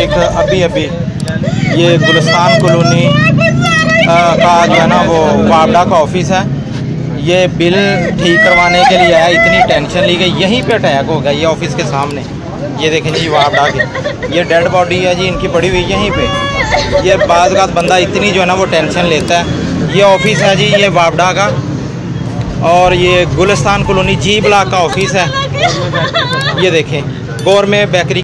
एक अभी ये गुलिस्तान कॉलोनी का जो है ना वो वापडा का ऑफिस है। ये बिल ठीक करवाने के लिए आया, इतनी टेंशन ली गई, यहीं पे अटैक हो गया। ये ऑफिस के सामने ये देखें जी वापडा की ये डेड बॉडी है जी इनकी पड़ी हुई यहीं पे। ये बाज़ बंदा इतनी जो है ना वो टेंशन लेता है। ये ऑफिस है जी ये वापडा का, और ये गुलिस्तान कॉलोनी जी ब्लॉक का ऑफिस है। ये देखें गौरमेंट बेकरी